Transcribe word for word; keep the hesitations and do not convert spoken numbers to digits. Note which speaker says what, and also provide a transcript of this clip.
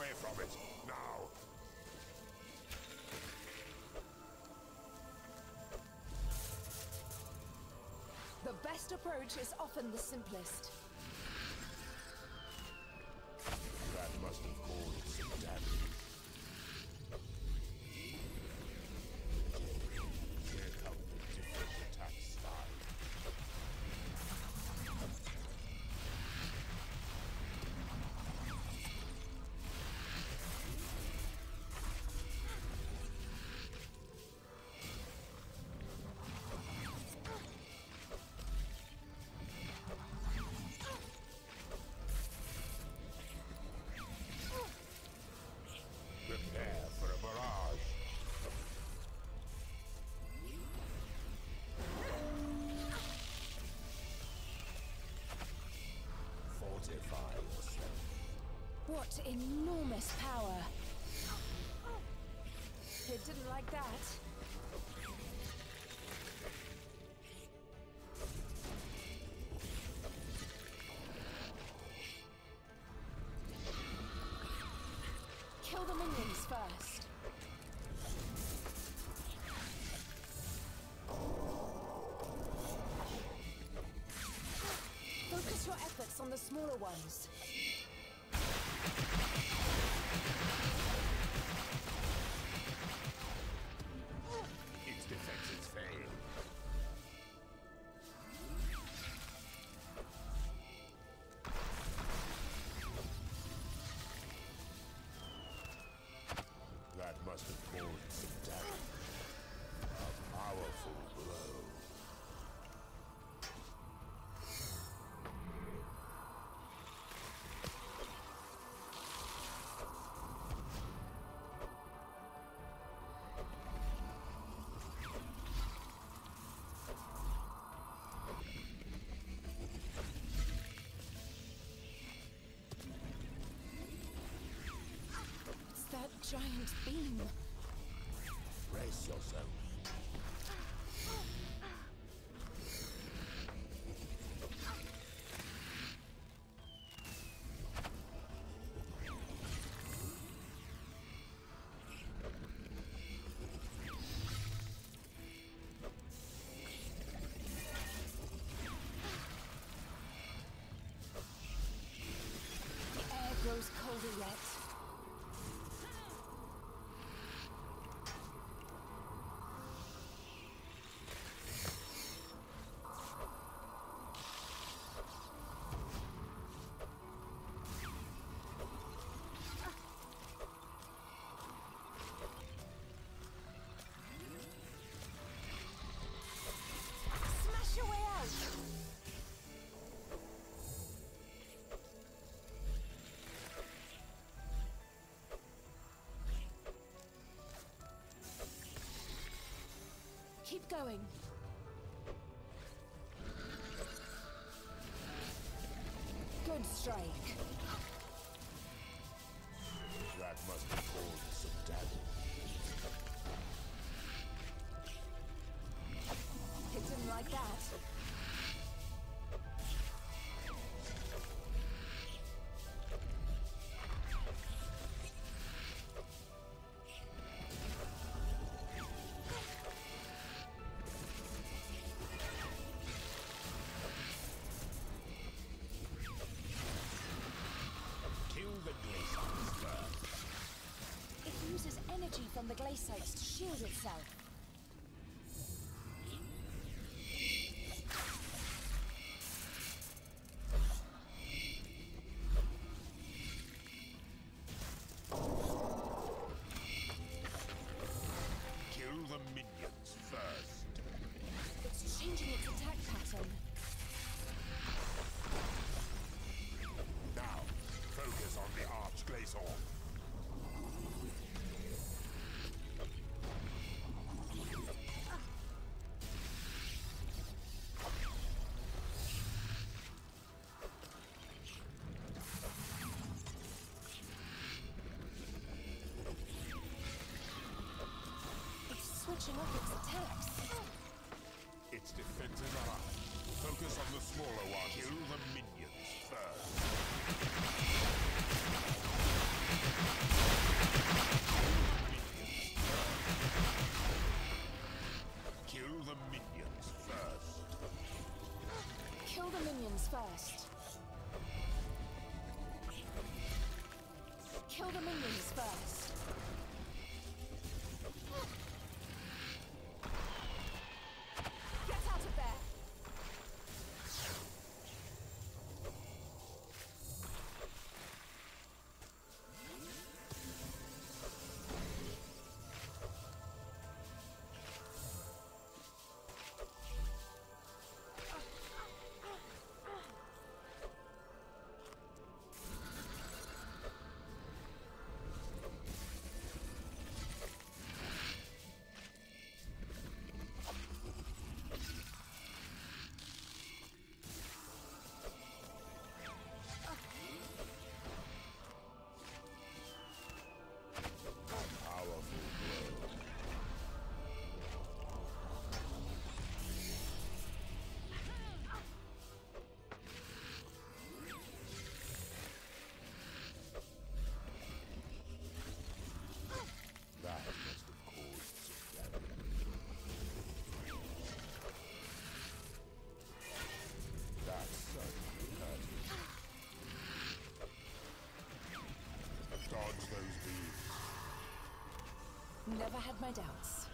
Speaker 1: away from it, now!
Speaker 2: The best approach is often the simplest.
Speaker 1: That must have caused some damage. Here come the different attack styles. Prepare for a barrage. Fortify yourself.
Speaker 2: What enormous power! It didn't like that. Kill the minions first. Focus your efforts on the smaller ones.
Speaker 1: Its defenses fail. That must have caused some damage. A powerful blow.
Speaker 2: It's that giant beam.
Speaker 1: Brace yourself.
Speaker 2: The air grows colder yet. Smash your way out! Keep going. Good strike.
Speaker 1: That must have caused some damage.
Speaker 2: It didn't like that.
Speaker 1: Kill the glaciers first.
Speaker 2: It uses energy from the glacites to shield itself.
Speaker 1: Kill the minions first.
Speaker 2: It's changing its attack pattern.
Speaker 1: Now, focus on the Arch Glacor.
Speaker 2: Switching up its attacks.
Speaker 1: Its defenses are up. Focus on the smaller one. Kill the minions first.
Speaker 2: Kill the minions first. Get out of there!
Speaker 1: Dodge those beams.
Speaker 2: Never had my doubts.